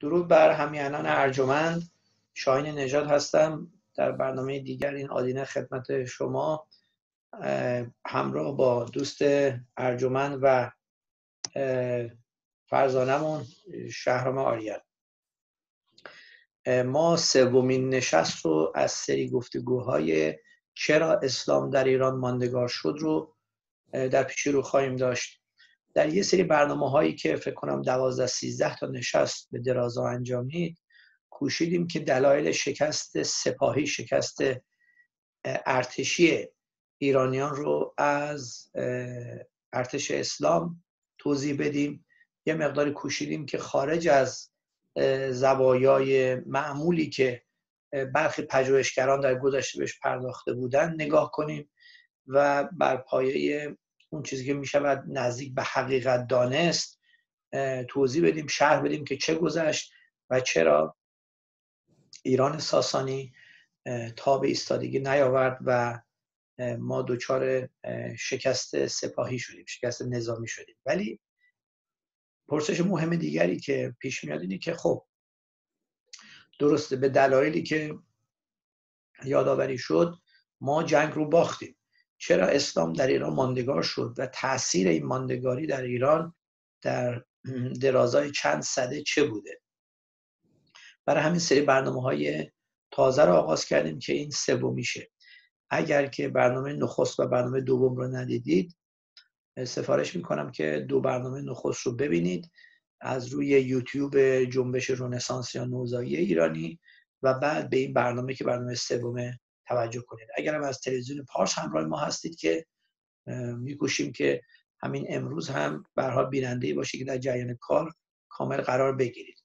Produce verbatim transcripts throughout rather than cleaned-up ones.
درود بر همیهنان ارجمند. شاهین نژاد هستم. در برنامه دیگر این آدینه خدمت شما همراه با دوست ارجمند و فرزانمون شهرام آریان. ما سومین نشست رو از سری گفتگوهای چرا اسلام در ایران ماندگار شد رو در پیش رو خواهیم داشت. در یه سری برنامه هایی که فکر کنم دوازده سیزده تا نشست به درازا انجامید، کوشیدیم که دلایل شکست سپاهی، شکست ارتشی ایرانیان رو از ارتش اسلام توضیح بدیم. یه مقداری کوشیدیم که خارج از زوایای معمولی که برخی پژوهشگران در گذشته بهش پرداخته بودن نگاه کنیم و بر پایه اون چیزی که می شود نزدیک به حقیقت دانست توضیح بدیم، شرح بدیم که چه گذشت و چرا ایران ساسانی تا به ایستادگی نیاورد و ما دچار شکست سپاهی شدیم، شکست نظامی شدیم. ولی پرسش مهم دیگری که پیش میاد اینه که خب درسته به دلایلی که یادآوری شد ما جنگ رو باختیم، چرا اسلام در ایران ماندگار شد و تأثیر این ماندگاری در ایران در درازای چند سده چه بوده؟ برای همین سری برنامه‌های تازه رو آغاز کردیم که این سومیشه. اگر که برنامه نخست و برنامه دوم رو ندیدید، سفارش میکنم که دو برنامه نخست رو ببینید از روی یوتیوب جنبش رنسانس یا نوزایی ایرانی و بعد به این برنامه که برنامه سومه توجه کنید. اگر هم از تلویزیون پارس همراه ما هستید که میکوشیم که همین امروز هم به هر حال بیننده‌ای باشید که در جریان کار کامل قرار بگیرید.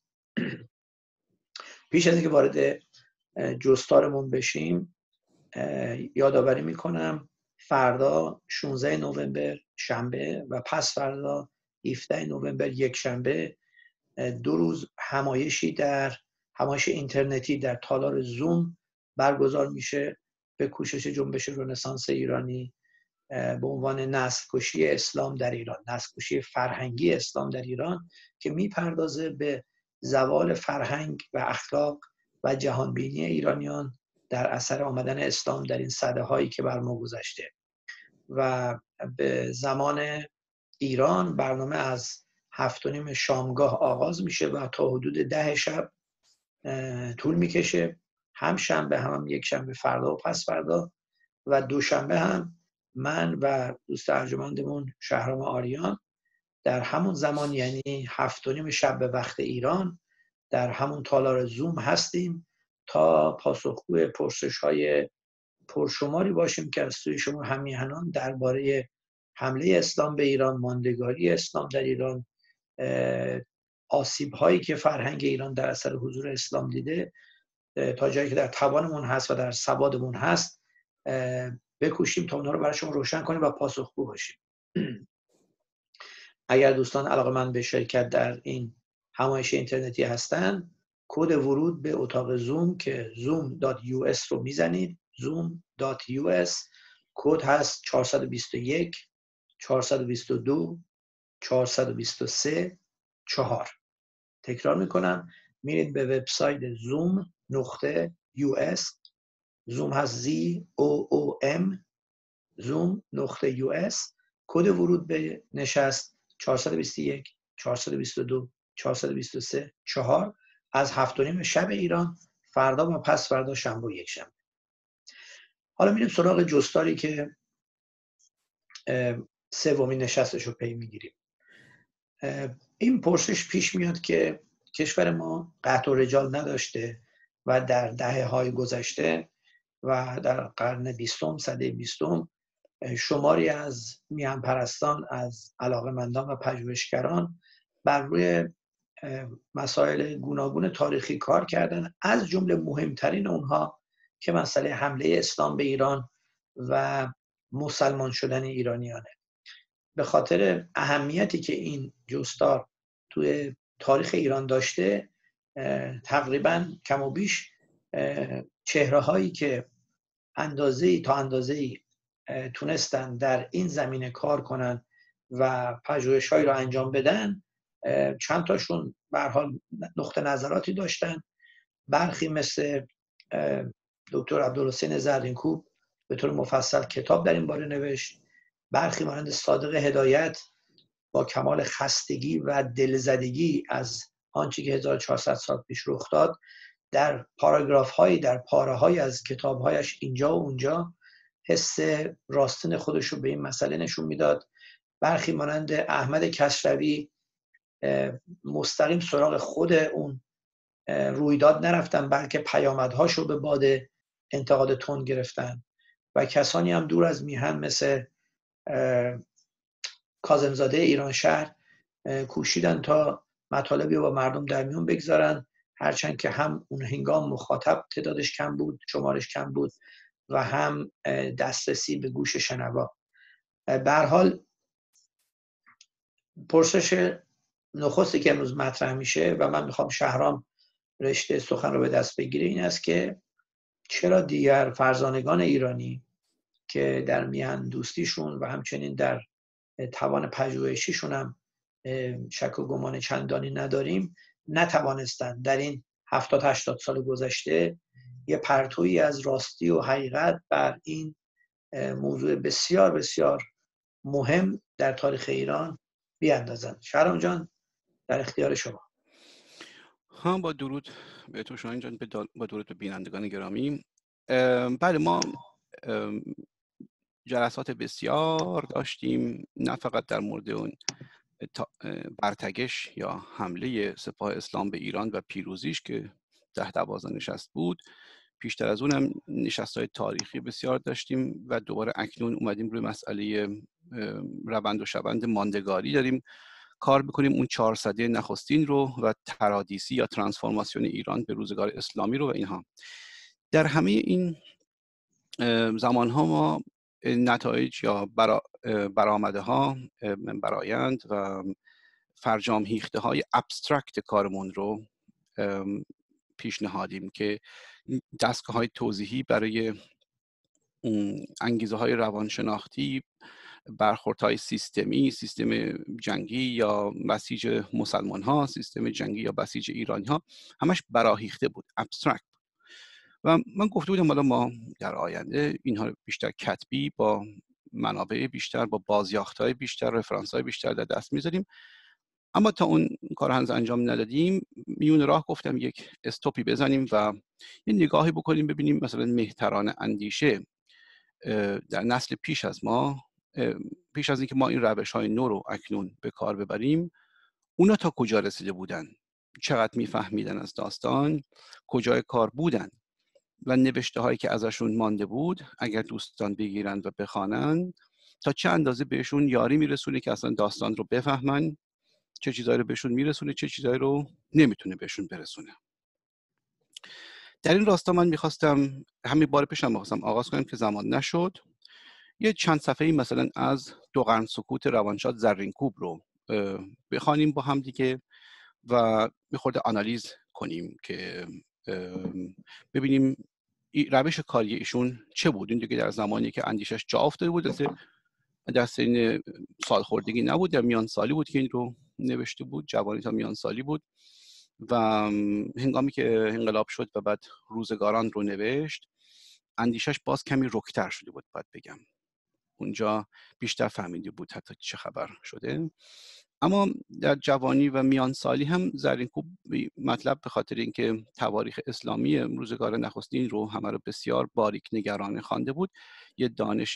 پیش از اینکه وارد جستارمون بشیم یادآوری میکنم فردا شانزده نوامبر شنبه و پس فردا هفدهم نوامبر یک شنبه دو روز همایشی در همایش اینترنتی در تالار زوم برگزار میشه به کوشش جنبش رنسانس ایرانی به عنوان نسل‌کشی اسلام در ایران، نسل‌کشی فرهنگی اسلام در ایران که میپردازه به زوال فرهنگ و اخلاق و جهانبینی ایرانیان در اثر آمدن اسلام در این سده هایی که بر ما گذشته. و به زمان ایران برنامه از هفت و نیم شامگاه آغاز میشه و تا حدود ده شب طول میکشه. هم شنبه هم, هم یک شنبه فردا و پس فردا و دوشنبه هم من و دوست ارجمندمون شهرام آریان در همون زمان یعنی هفت و نیم شب به وقت ایران در همون تالار زوم هستیم تا پاسخگوی پرسش‌های پرشماری باشیم که از سوی شما همیهنان درباره حمله اسلام به ایران، ماندگاری اسلام در ایران، آسیب‌هایی که فرهنگ ایران در اثر حضور اسلام دیده تا جایی که در توانمون هست و در سوادمون هست بکوشیم تا اونها رو برای شما روشن کنیم و پاسخگو باشیم. اگر دوستان علاقه‌مند به شرکت در این همایش اینترنتی هستن، کد ورود به اتاق زوم که زوم دات یو اس رو میزنید، زوم دات یو اس، کد هست چهارصد و بیست و یک چهارصد و بیست و دو چهارصد و بیست و سه چهار. تکرار میکنم، میرید به وبسایت زوم نقطه یو اس، زوم هست زی او او ام، زوم نقطه یو اس، کد ورود به نشست چهارصد و بیست و یک چهارصد و بیست و دو چهارصد و بیست و سه چهار از هفت و نیم شب ایران، فردا و پس فردا شنبه و یک شنبه. حالا میریم سراغ جستاری که سومین نشستش رو پی میگیریم. این پرسش پیش میاد که کشور ما قطع و رجال نداشته و در دهه های گذشته و در قرن بیستم، سده بیستم شماری از میهن پرستان، از علاقه‌مندان و پژوهشگران بر روی مسائل گوناگون تاریخی کار کردن، از جمله مهمترین اونها که مسئله حمله اسلام به ایران و مسلمان شدن ایرانیانه. به خاطر اهمیتی که این جستار توی تاریخ ایران داشته، تقریبا کم و بیش چهره هایی که اندازه‌ای تا اندازه‌ای تونستن در این زمینه کار کنن و پژوهش‌هایی رو انجام بدن چند تاشون به هر حال نقطه نظراتی داشتن. برخی مثل دکتر عبدالحسین زرینکوب به طور مفصل کتاب در این باره نوشت. برخی مانند صادق هدایت با کمال خستگی و دلزدگی از آنچه که هزار و چهارصد سال پیش رخ داد در پاراگراف هایی در پاره های از کتاب هایش اینجا و اونجا حس راستین خودش رو به این مسئله نشون میداد. برخی مانند احمد کسروی مستقیم سراغ خود اون رویداد نرفتن، بلکه پیامدهاش رو به باد انتقاد تند گرفتن و کسانی هم دور از میهن مثل کاظمزاده ایرانشهر کوشیدن تا مطالبی رو با مردم در میون بگذارن، هرچند که هم اون هنگام مخاطب تعدادش کم بود، شمارش کم بود و هم دسترسی به گوش شنوا. به هر حال پرسش نخستی که امروز مطرح میشه و من میخوام شهرام رشته سخن رو به دست بگیره این است که چرا دیگر فرزانگان ایرانی که در میهن دوستیشون و همچنین در توان پژوهشیشون هم شک و گمان چندانی نداریم نتوانستند در این هفتاد هشتاد سال گذشته یه پرتویی از راستی و حقیقت بر این موضوع بسیار بسیار مهم در تاریخ ایران بیاندازند. شهرام جان در اختیار شما. هم با درود به تو شاهین جان، با درود به بینندگان گرامی. بله، ما جلسات بسیار داشتیم، نه فقط در مورد اون برتگش یا حمله سپاه اسلام به ایران و پیروزیش که ده دوازده نشست بود، پیشتر از اونم نشست‌های تاریخی بسیار داشتیم و دوباره اکنون اومدیم روی مسئله روند و شوند ماندگاری داریم کار بکنیم، اون چهارصده نخستین رو و ترادیسی یا ترانسفورماسیون ایران به روزگار اسلامی رو و اینها. در همه این زمانها ما نتایج یا برا برآمده ها برآیند و فرجام هیخته های ابسترکت کارمون رو پیشنهادیم که دستگاه های توضیحی برای انگیزه های روانشناختی، برخوردهای سیستمی، سیستم جنگی یا بسیج مسلمان ها، سیستم جنگی یا بسیج ایرانی ها، همش براهیخته بود، ابسترکت. و من گفته بودم حالا ما در آینده اینها بیشتر کتبی با منابع بیشتر، با بازیاخت‌های بیشتر، رفرانس‌های بیشتر در دست می‌ذاریم. اما تا اون کار هنوز انجام ندادیم، میون راه گفتم یک استوپی بزنیم و یه نگاهی بکنیم ببینیم مثلا مهتران اندیشه در نسل پیش از ما، پیش از اینکه ما این روش‌های نو رو اکنون به کار ببریم، اونا تا کجا رسیده بودن، چقدر میفهمیدن از داستان، کجای کار بودن و نوشته هایی که ازشون مانده بود اگر دوستان بگیرند و بخوانند تا چه اندازه بهشون یاری میرسونه که اصلا داستان رو بفهمن، چه چیزایی رو بهشون میرسونه، چه چیزایی رو نمیتونه بهشون برسونه. در این راستا من میخواستم همین بار پیشم میخواستم آغاز کنم که زمان نشد، یه چند صفحه‌ای مثلا از دو قرن سکوت روانشاد زرینکوب رو بخوانیم با هم دیگه و میخورده آنالیز کنیم که ببینیم روش کاری ایشون چه بود. این دیگه در زمانی که اندیشش جا افتاده بود، در سن سالخوردگی نبود، در میان سالی بود که این رو نوشته بود، جوانی تا میان سالی بود و هنگامی که انقلاب شد و بعد روزگاران رو نوشت، اندیشش باز کمی رکتر شده بود، باید بگم اونجا بیشتر فهمیده بود حتی چه خبر شده. اما در جوانی و میان سالی هم زرینکوب مطلب به خاطر اینکه تواریخ اسلامی روزگار نخستین رو همه رو بسیار باریک نگرانه خوانده بود، یه دانش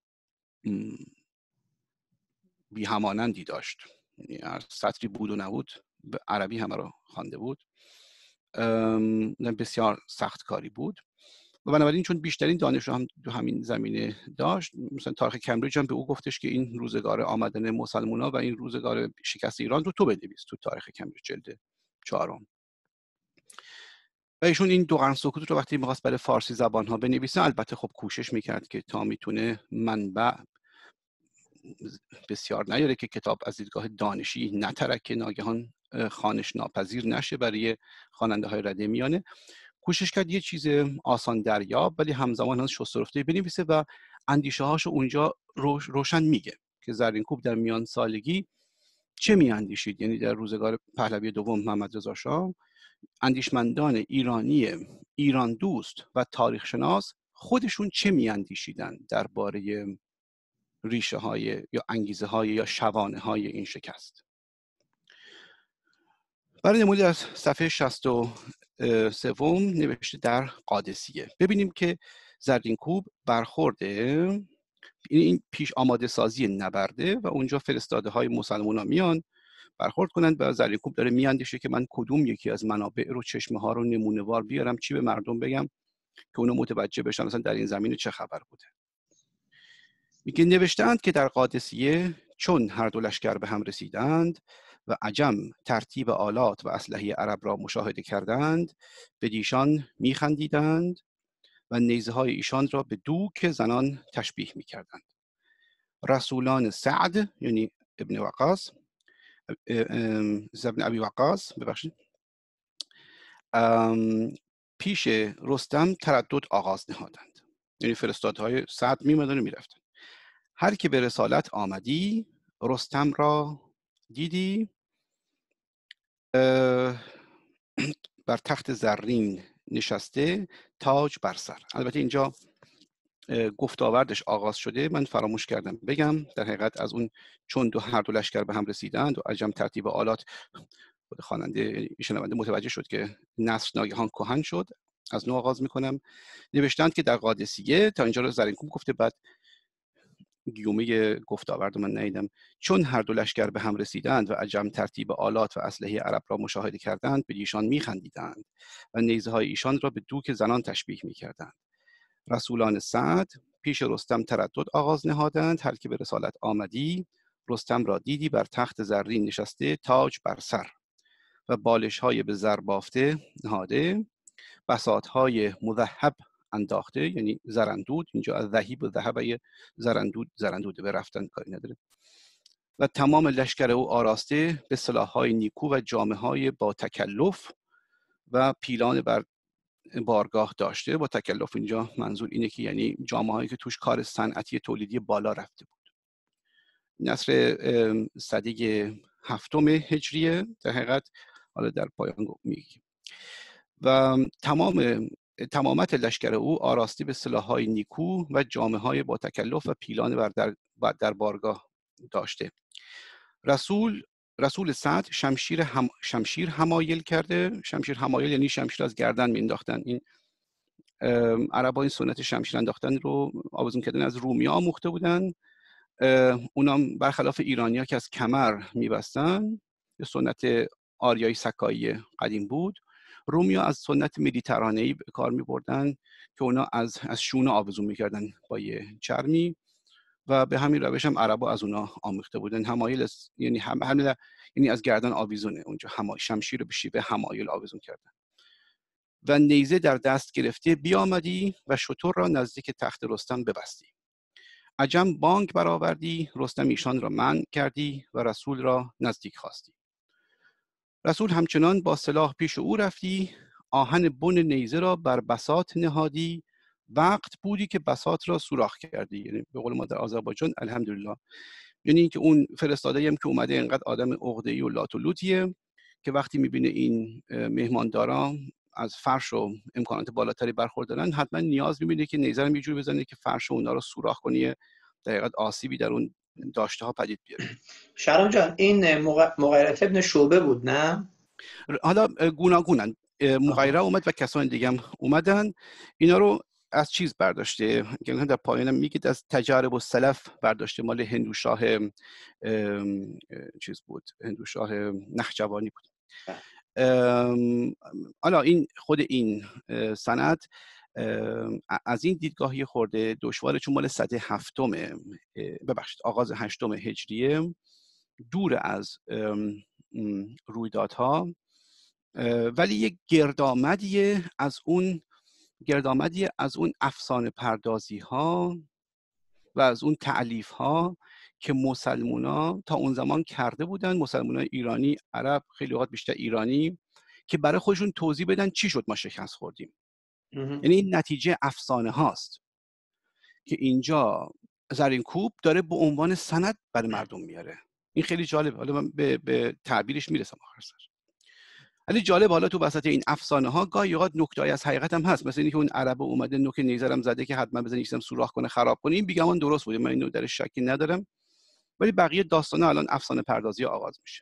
بی همانندی داشت، یعنی سطری بود و نبود، به عربی همه رو خوانده بود، بسیار سخت کاری بود و بنابراین چون بیشترین دانش رو هم تو همین زمینه داشت، مثلا تاریخ کمبریج هم به او گفتش که این روزگار آمدن مسلمونا و این روزگار شکست ایران رو تو بنویس تو تاریخ کمبریج جلد چهارم. و ایشون این دو قرن سکوت رو وقتی می‌خواست برای فارسی زبان ها بنویسه، البته خب کوشش میکرد که تا میتونه منبع بسیار نیاره که کتاب از دیدگاه دانشی نترکه، ناگهان خوانش ناپذیر نشه برای خواننده های رده میانه. کوشش کرد یه چیز آسان دریاب ولی همزمان هم شسترفته بنویسه و اندیشه هاشو اونجا روش روشن میگه که زرینکوب در میان سالگی چه میاندیشید؟ یعنی در روزگار پهلوی دوم محمد رضا شاه اندیشمندان ایرانی ایران دوست و تاریخ شناس خودشون چه میاندیشیدن درباره ریشه های یا انگیزه های یا شوانه های این شکست؟ برای نمودی از صفحه شصت و سوم نوشته در قادسیه. ببینیم که زرینکوب برخورده این پیش آماده سازی نبرده و اونجا فرستاده های مسلمان ها میان برخورد کنند و زرینکوب داره میاندیشه که من کدوم یکی از منابع رو، چشمه ها رو نمونه وار بیارم، چی به مردم بگم که اونا متوجه بشن مثلا در این زمین چه خبر بوده. میگه نوشتند که در قادسیه چون هر دو لشکر به هم رسیدند و عجم ترتیب آلات و اسلحه عرب را مشاهده کردند، به دیشان میخندیدند و نیزه های ایشان را به دوک زنان تشبیه میکردند. رسولان سعد یعنی ابن وقاص ابن ابی وقاص ببخشید پیش رستم تردد آغاز نهادند، یعنی فرستادهای سعد میمدن و میرفتن. هر که به رسالت آمدی رستم را دیدی بر تخت زرین نشسته تاج بر سر. البته اینجا گفتاوردش آغاز شده، من فراموش کردم بگم، در حقیقت از اون چون دو هر دو لشکر به هم رسیدند و عجم ترتیب آلات، خود خواننده شنونده متوجه شد که نصر ناگهان کهن شد. از نو آغاز میکنم. نوشتند که در قادسیه، تا اینجا رو زرینکوب گفته، بعد گیومه گفتاورد من ندیدم، چون هر دو لشکر به هم رسیدند و عجم ترتیب آلات و اسلحه عرب را مشاهده کردند، به ایشان میخندیدند و نیزه های ایشان را به دوک زنان تشبیه میکردند. رسولان سعد پیش رستم تردد آغاز نهادند. هر که به رسالت آمدی رستم را دیدی بر تخت زرین نشسته تاج بر سر و بالش های به زر بافته نهاده، بساط های مذهب انداخته، یعنی زرندود، اینجا از ذهیب و ذهب زرندود زرندود به رفتن کاری نداره، و تمام لشکر او آراسته به سلاح‌های نیکو و جامه‌های با تکلف و پیلان بر بارگاه داشته. با تکلف اینجا منظور اینه که یعنی جامه‌هایی که توش کار صنعتی تولیدی بالا رفته بود. نصر سده هفتم هجریه در حقیقت، حالا در پایان میگیم، و تمام تمامت لشکر او آراسته به سلاح‌های نیکو و جامه‌های با تکلف و پیلان بر در, در بارگاه داشته. رسول رسول سعد شمشیر هم شمشیر حمایل کرده. شمشیر حمایل یعنی شمشیر از گردن مینداختن. این عربا این سنت شمشیر انداختن رو آویزون کردن از رومی ها آموخته بودن. اونام برخلاف ایرانی‌ها که از کمر میبستن، یه سنت آریایی سکایی قدیم بود. رومی ها از سنت مدیترانه‌ای به کار میبردن که اونا از از شونه آویزون میکردن با یه چرمی، و به همین روش هم عربا از اونا آموخته بودن. حمایل یعنی هم همین یعنی از گردن آویزونه، اونجا حمایل شمشیر رو به شیوه حمایل آویزون کردن. و نیزه در دست گرفته بیامدی و شتر را نزدیک تخت رستم ببستی. عجم بانگ برآوردی، رستم ایشان را منع کردی و رسول را نزدیک خواستی. رسول همچنان با سلاح پیش او رفتی، آهن بن نیزه را بر بساط نهادی، وقت بودی که بساط را سوراخ کردی. یعنی به قول ما در آذربایجان الحمدلله، یعنی اینکه اون فرستاده هم که اومده اینقدر آدم عقده‌ای و لات و لوتیه که وقتی میبینه این مهماندارا از فرش و امکانات بالاتری برخوردارن، حتما نیاز میبینه که نیزه رو یه جوری بزنه که فرش اونا رو سوراخ کنه، در حقیقت آسیبی در اون داشته ها پدید بیاره. شهرام جان، این مغیرت ابن شعبه بود نه؟ حالا گوناگونن، مغیره اومد و کسان دیگه هم اومدن. اینا رو از چیز برداشته، یعنی در پایانم میگید از تجارب و سلف برداشته، مال هندوشاه چیز بود، هندوشاه نخجوانی بود. حالا این خود این سند از این دیدگاهی خورده دشواره، چون مال سده هفتمه، ببخشید آغاز هشتم هجریه، دور از رویدادها، ولی یک گردآمدی از اون گردآمدی از اون افسانه پردازی ها و از اون تعلیف ها که مسلمونا تا اون زمان کرده بودن، مسلمانای ایرانی، عرب، خیلی اوقات بیشتر ایرانی، که برای خودشون توضیح بدن چی شد ما شکست خوردیم. یعنی این نتیجه افسانه هاست که اینجا زرینکوب داره به عنوان سند برای مردم میاره. این خیلی جالب، حالا من به, به تعبیرش میرسم آخر سر. ولی جالب حالا تو وسط این افسانه ها گاهی اوقات نکته‌ای از حقیقت هم هست، مثلا اینکه اون عرب اومده نوک نیزرم زده که حتما بزنید یکم سوراخ کنه خراب کنه. این بیگمان درست بوده، من اینو در شکی ندارم، ولی بقیه داستانا الان افسانه پردازی آغاز میشه.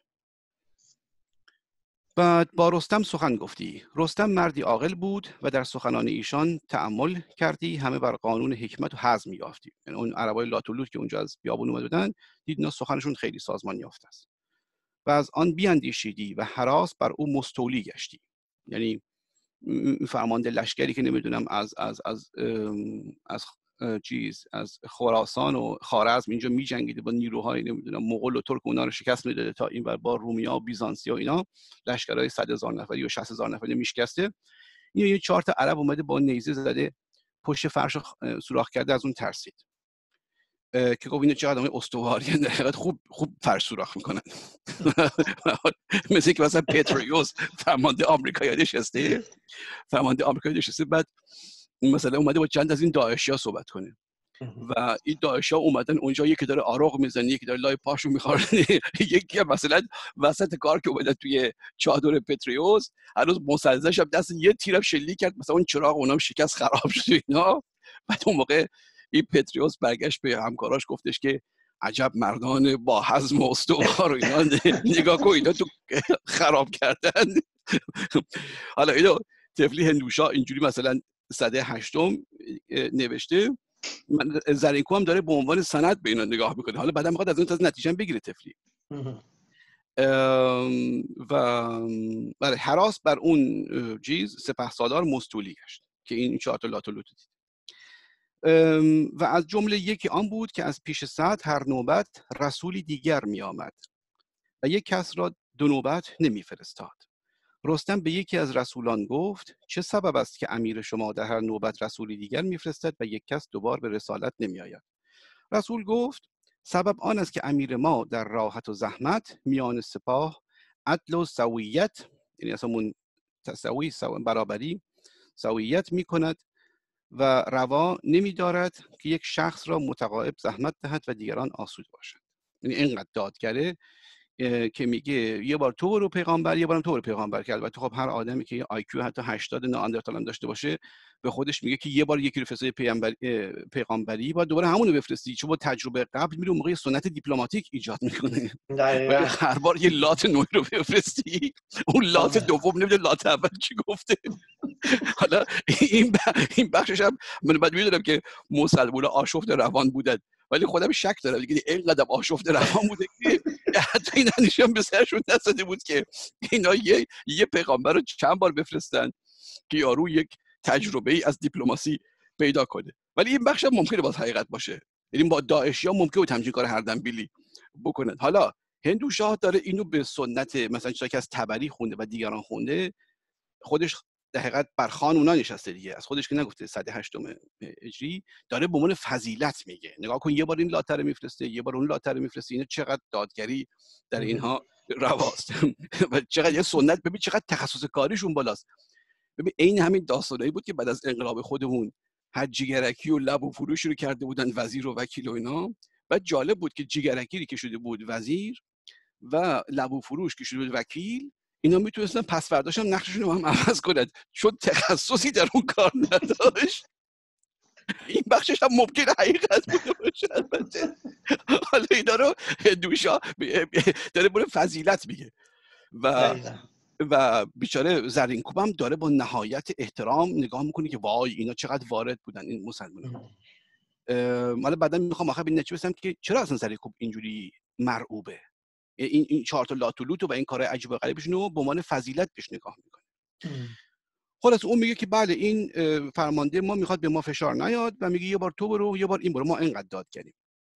بعد با رستم سخن گفتی. رستم مردی عاقل بود و در سخنان ایشان تأمل کردی، همه بر قانون حکمت و حزم یافتی. یعنی اون عربای لاتولوت که اونجا از بیابون اومده بودن، دید اینا سخنشون خیلی سازمان یافته است. و از آن بیاندیشیدی و هراس بر او مستولی گشتی. یعنی فرمانده لشکری که نمیدونم از از از از چیز از خراسان و خوارزم اینجا میجنگیده با نیروهای نمیدونم مغول و ترک، اونا رو شکست میداده تا این ور با رومیا و بیزانسیا و اینا لشکرهای صد هزار نفری و شصت هزار نفری میشکسته. این یه چهار تا عرب اومده با نیزه زده پشت فرش سوراخ کرده، از اون ترسید که گفت اینا چه آدمای استواری ان، حقیقت خوب خوب فرش سوراخ میکنن. مثل که مثلا پتریوس فرمانده آمریکایی نشسته فرمانده آمریکایی نشسته بعد مثلا اومده با چند از این داعشیا صحبت کنه و این داعشیا اومدن اونجا، یکی داره آراغ میزنه، یکی داره لای پاشو میخوره، یکی مثلا وسط کار که اومده توی چادر پتریوس هنوز مسدسش هم دست یه تیرم شلیک کرد، مثلا اون چراغ اونم شکست خراب شد اینا. بعد اون موقع این پتریوس برگشت به همکاراش گفتش که عجب مردان با حزم و استوار و اینا، نگاه کن اینا تو خراب کردن. حالا اینو طفلی هندوشا اینجوری مثلا سده هشتم نوشته، زرینکو هم داره به عنوان سند به اینا نگاه میکنه، حالا بعدا میخواد از اون تازه نتیجه بگیره طفلی. و برای هراس بر اون چیز سپهسالار مستولی گشت که این چهار تا لاتولوت دید. و از جمله یکی آن بود که از پیش صد هر نوبت رسولی دیگر می آمد و یک کس را دو نوبت نمی فرستاد. رستم به یکی از رسولان گفت چه سبب است که امیر شما در هر نوبت رسولی دیگر میفرستد و یک کس دوبار به رسالت نمی آید؟ رسول گفت سبب آن است که امیر ما در راحت و زحمت میان سپاه عدل و سویت، یعنی اصلا تساوی برابری سویت می کند و روا نمی دارد که یک شخص را متقاعد زحمت دهد و دیگران آسوده باشند. یعنی اینقدر دادگره که میگه یه بار تو برو پیغامبر، یه بارم تو برو پیغامبر، که البته خب هر آدمی که آی کیو حتی هشتاد نئاندرتال هم داشته باشه به خودش میگه که یه بار یکی رو فرستادی پیغمبر پیغامبری باید دوباره همون رو بفرستی، چون با تجربه قبل میره موقع سنت دیپلماتیک ایجاد میکنه. ولی هر بار یه لات نوعی رو بفرستی، اون لات دوم نمیدونه لات اول چی گفته. حالا این این بخشش هم من بعد میدونم که مسلمون آشفت روان بودن، ولی خودم شک دارم دیگه اینقدر آشفت روان بوده که حتی این نشون به سرشون نساده بود که اینا یه یه پیغمبر رو چند بار بفرستن که یارو یک تجربه ای از دیپلماسی پیدا کنه. ولی این بخش هم ممکنه باز حقیقت باشه، یعنی با داعشیا ممکنه بود همچین کار هر دنبیلی بکنن. حالا هندو شاه داره اینو به سنت مثلا چیزی که از تبری خونده و دیگران خونده، خودش در حقیقت بر خان اونا نشسته دیگه، از خودش که نگفته صد و هشتم هجری، داره به عنوان فضیلت میگه نگاه کن یه بار این لاتر میفرسته یه بار اون لاتر میفرسته، اینا چقدر دادگری در اینها رواست و چقدر یه سنت، ببین چقدر تخصص کاریشون بالاست. ببین این همین داستانی بود که بعد از انقلاب خودمون هر جیگرکی و لب و فروش رو کرده بودن وزیر و وکیل و اینا. بعد جالب بود که جیگرکی که شده بود وزیر و لب و فروش که شده بود وکیل، اینا میتونستن پس فرداش هم نقششون رو هم عوض کنند چون تخصصی در اون کار نداشت. این بخشش هم ممکنه حقیقت بوده باشه البته. حالا اینا رو دوشا داره بوده فضیلت میگه و و بیچاره زرینکوب هم داره با نهایت احترام نگاه میکنه که وای اینا چقدر وارد بودن این مسلمان‌ها. حالا بعدا میخوام آخه به نتیجه برسم که چرا اصلا زرینکوب اینجوری مرعوبه، این این چهار تا لاتولوت و این کارهای عجیب و غریبشون رو به عنوان فضیلت بهش نگاه میکنه. خلاص اون میگه که بله این فرمانده ما میخواد به ما فشار نیاد و میگه یه بار تو برو یه بار این برو، ما اینقدر داد کردیم.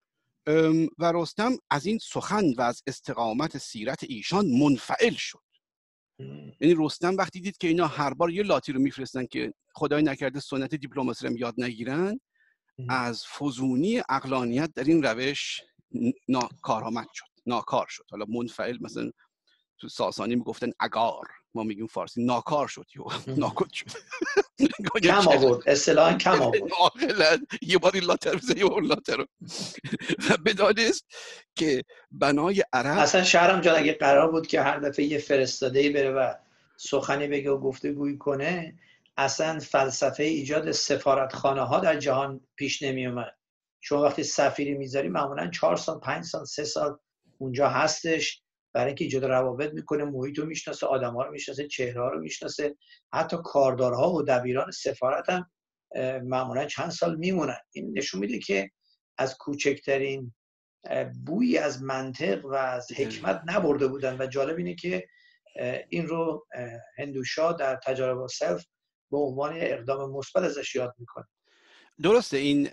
و رستم از این سخن و از استقامت سیرت ایشان منفعل شد. یعنی رستم وقتی دید که اینا هر بار یه لاتی رو میفرستن که خدای نکرده سنت دیپلماسی رو یاد نگیرن، از فزونی عقلانیت در این روش ناکارآمد شد، ناکار شد. حالا منفعل مثلا تو ساسانی میگفتن اگار، ما میگیم فارسی ناکار شد یا ناکد شد. کم آورد، اصطلاحاً کم آورد. عاقلاً یه بار این لاتر بزنی و اون لاتر رو و بدانست که بنای عرب اصلا شهرام جان اگه قرار بود که هر دفعه یه فرستاده‌ای بره و سخنی بگه و گفتگویی کنه، اصلا فلسفه ایجاد سفارتخانه ها در جهان پیش نمی اومد. چون وقتی سفیری میذاری معمولا چهار سال پنج سال سه سال اونجا هستش برای اینکه ایجاد روابط میکنه، محیط رو میشناسه، آدم‌ها رو میشناسه، چهره‌ها رو میشناسه، حتی کاردارها و دبیران سفارت هم معمولا چند سال میمونن. این نشون میده که از کوچکترین بویی از منطق و از حکمت نبرده بودن و جالب اینه که این رو هندوشا در تجارب السلف به عنوان اقدام مثبت ازش یاد میکنه. درسته. این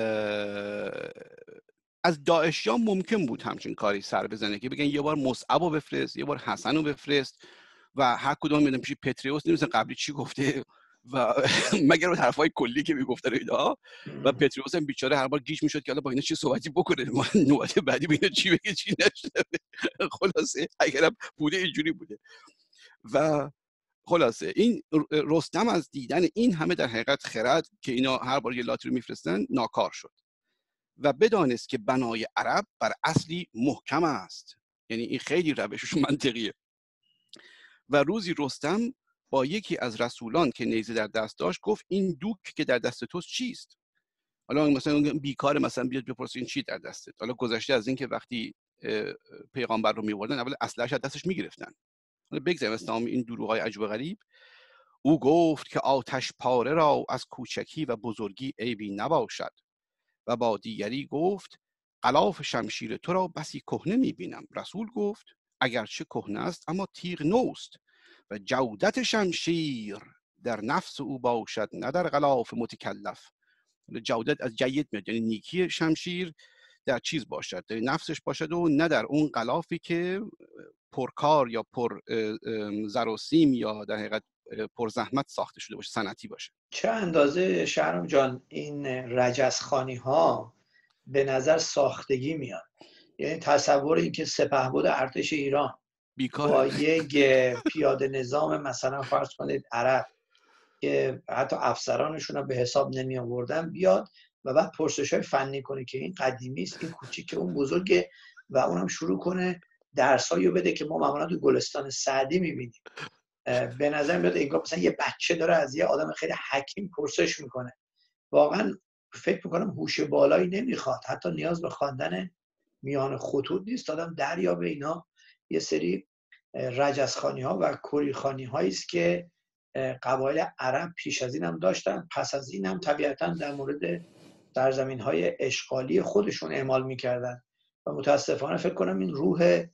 از داعشیان ممکن بود همچین کاری سر بزنه که بگن یه بار مصعب رو بفرست، یه بار حسن رو بفرست و هر کدوم میدن پیش پتریوس نمیدونن قبلی چی گفته و مگر اون حرفای کلی که میگفتن اینا، و پتریوس هم بیچاره هر بار گیج میشد که حالا با اینا چه صحبتی بکنه، نوبت بعدی ببینه چی بگه چی نشنوه. خلاصه اگرم بوده اینجوری بوده. و خلاصه این رستم از دیدن این همه در حقیقت خرد که اینا هر بار یه لاتی رو میفرستن ناکار شد و بدانست که بنای عرب بر اصلی محکم است. یعنی این خیلی روشش منطقیه. و روزی رستم با یکی از رسولان که نیزه در دست داشت گفت این دوک که در دست توست چیست؟ حالا مثلا بیکار مثلا بیاد بپرسه این چی در دستت. حالا گذشته از این که وقتی پیغمبر رو می‌بردن اول اسلحه‌اش از دستش می‌گرفتن. حالا بگذاریم اسلام این دروغ‌های عجب و غریب. او گفت که آتش پاره را از کوچکی و بزرگی عیبی نباشد و با دیگری گفت غلاف شمشیر تو را بسی کهنه می‌بینم. رسول گفت اگرچه کهنه است اما تیغ نوست و جودت شمشیر در نفس او باشد نه در غلاف متکلف. جودت از جید میاد، یعنی نیکی شمشیر در چیز باشد، در نفسش باشد و نه در اون غلافی که پرکار یا پر زر و سیم یا در حقیقت پر زحمت ساخته شده باشه، صنعتی باشه. چه اندازه شهرام جان این رجزخانی ها به نظر ساختگی میاد. یعنی تصور این که سپهبد ارتش ایران بیکاره. با یک پیاده نظام مثلا فرض کنید عرب که حتی افسرانشون هم به حساب نمی آوردن بیاد و بعد پرسش‌های فنی کنه که این قدیمی است، این کوچیکه، اون بزرگه، و اونم شروع کنه درسایی رو بده که ما معمولا تو گلستان سعدی می‌بینیم. به نظر میاد انگار مثلا یه بچه داره از یه آدم خیلی حکیم پرسش میکنه. واقعا فکر میکنم هوش بالایی نمیخواد، حتی نیاز به خواندن میان خطوط نیست، آدم دریابه اینا یه سری رجزخانی ها و کریخانی هایی است که قبایل عرب پیش از این هم داشتن، پس از این هم طبیعتا در مورد سرزمین های اشغالی خودشون اعمال میکردن و متاسفانه فکر کنم این روح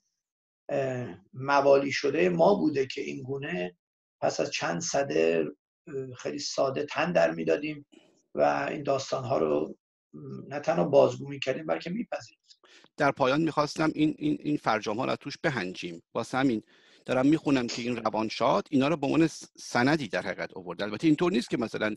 موالی شده ما بوده که این گونه پس از چند سده خیلی ساده تن در میدادیم و این داستان ها رو نه تنها بازگو میکردیم بلکه میپذیریم. در پایان میخواستم این این این فرجام ها رو توش بهنجیم. واسه همین دارم میخونم که این روانشاد اینا رو به عنوان سندی در حقیقت آورده. البته اینطور نیست که مثلا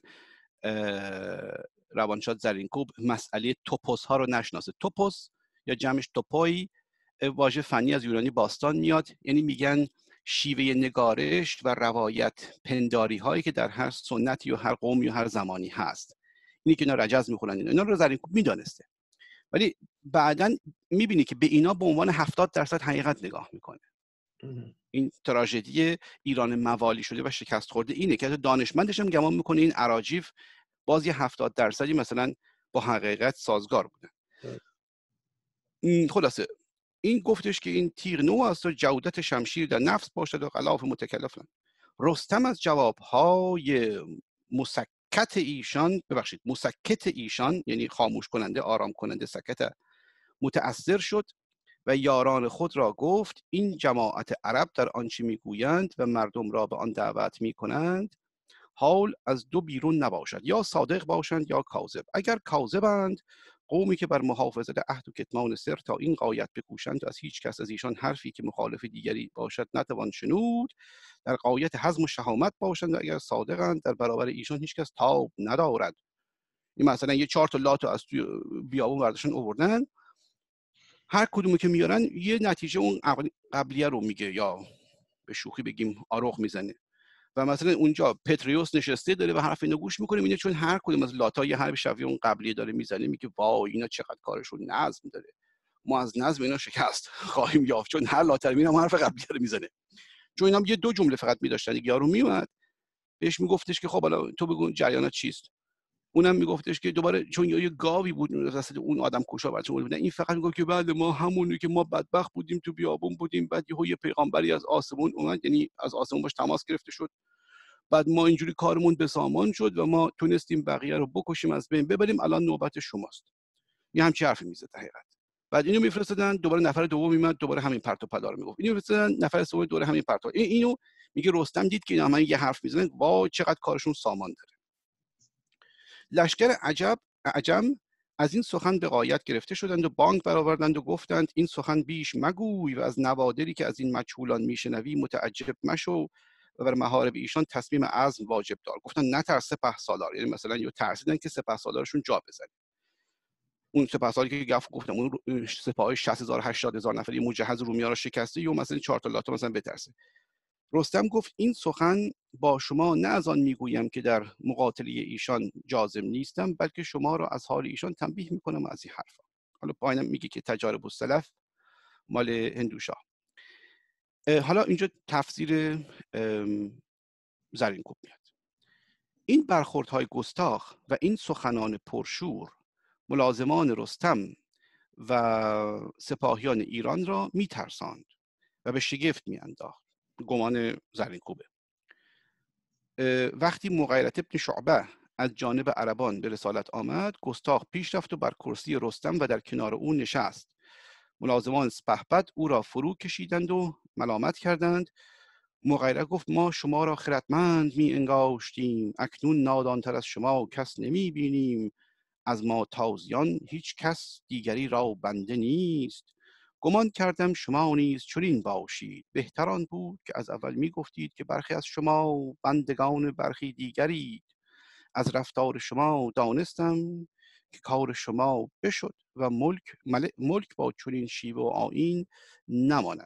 روانشاد زرینکوب مسئله توپوس ها رو نشناسه. توپوس یا جمعش توپوی واژه فنی از یونانی باستان میاد، یعنی میگن شیوه نگارش و روایت پنداری هایی که در هر سنتی و هر قومی و هر زمانی هست. اینی که اینا رجز میخونن اینا, اینا رو زرینکوب میدانسته، ولی بعداً میبینی که به اینا به عنوان هفتاد درصد حقیقت نگاه میکنه. این تراژدی ایران موالی شده و شکست خورده اینه که دانشمندش هم گمان میکنه این اراجیف باز یه هفتاد درصدی مثلا با حقیقت سازگار بوده. خلاصه این گفتش که این تیغ نو است و جودت شمشیر در نفس باشد و غلاف متکلفن. رستم از جوابهای مسکت ایشان ببخشید مسکت ایشان یعنی خاموش کننده، آرام کننده، سکت، متأثر شد و یاران خود را گفت این جماعت عرب در آنچه میگویند و مردم را به آن دعوت میکنند حال از دو بیرون نباشد، یا صادق باشند یا کاذب. اگر کاذبند قومی که بر محافظت عهد و کتمان سر تا این غایت بکوشند و از هیچ کس از ایشان حرفی که مخالف دیگری باشد نتوان شنود در غایت حزم و شهامت باشند و اگر صادقند در برابر ایشان هیچ کس تاب ندارد. این مثلا یه چهار تا لاتو از توی بیابون برداشتن آوردن، هر کدومی که میارن یه نتیجه اون قبلیه رو میگه، یا به شوخی بگیم آروغ میزنه و مثلا اونجا پتریوس نشسته داره و حرف اینو گوش میکنه، اینه چون هر کدوم از لاتای هر شفیع اون قبلی داره میزنه میگه واو اینا چقدر کارشون نظم داره، ما از نظم اینا شکست خواهیم یافت، چون هر لاتر میرم حرف قبلی رو میزنه. چون اینا یه دو جمله فقط می‌داشتن. یارو میومد بهش میگفتش که خب حالا تو بگو جریانات چیست، اونم میگفتش که دوباره چون یه گاوی بود وسط اون آدم کشا بچه بودن، این فقط میگفت که بله ما همونی که ما بدبخت بودیم تو بیابون بودیم، بعد یهو یه پیغمبری از آسمون اومد، یعنی از آسمون باش تماس گرفته شد، بعد ما اینجوری کارمون به سامان شد و ما تونستیم بقیه رو بکشیم از بین ببریم، الان نوبت شماست. یه همچین حرفی میزد در حقیقت. بعد اینو میفرستادن، دوباره نفر دوم میاد دوباره همین پرت و پلا رو میگفت، اینو میفرستادن نفر سوم دوباره همین پرت و این اینو میگه رستم دید که اینا من یه حرف میزنن، وا چقدر کارشون سامان داره. لشکر عجب عجم از این سخن به غایت گرفته شدند و بانگ برآوردند و گفتند این سخن بیش مگوی و از نوادری که از این مجهولان میشنوی متعجب مشو و بر محارب ایشان تصمیم عزم واجب دار. گفتن نترس سپهسالار، یعنی مثلا یه ترسیدن که سپهسالارشون جا بزنه. اون سپهسالاری که گفت گفتم اون سپاه شصت هزار هشتاد هزار نفری مجهز رومیان را شکسته یا مثلا چهار تا لاتا مثلا بترسه. رستم گفت این سخن با شما نه از آن میگویم که در مقاتله ایشان جازم نیستم، بلکه شما را از حال ایشان تنبیه میکنم از این حرفا. حالا پایینم میگه که تجارب السلف مال هندوشاه. حالا اینجا تفسیر زرینکوب میاد. این برخوردهای گستاخ و این سخنان پرشور ملازمان رستم و سپاهیان ایران را میترساند و به شگفت میانداخت. گمان زرینکوبه. وقتی مغیرة ابن شعبه از جانب عربان به رسالت آمد، گستاخ پیش رفت و بر کرسی رستم و در کنار او نشست. ملازمان سپهبد او را فرو کشیدند و ملامت کردند. مغیره گفت ما شما را خردمند می انگاشتیم، اکنون نادانتر از شما کس نمی بینیم، از ما تازیان هیچ کس دیگری را بنده نیست. گمان کردم شما نیز چنین باشید، بهتران بود که از اول می گفتید که برخی از شما بندگان برخی دیگرید. از رفتار شما دانستم که کار شما بشد و ملک ملک با چنین شیوه و آیین نماند.